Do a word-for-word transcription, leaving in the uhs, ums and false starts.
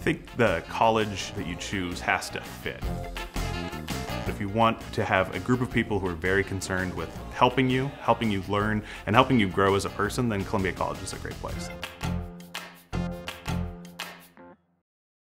think the college that you choose has to fit. If you want to have a group of people who are very concerned with helping you, helping you learn, and helping you grow as a person, then Columbia College is a great place.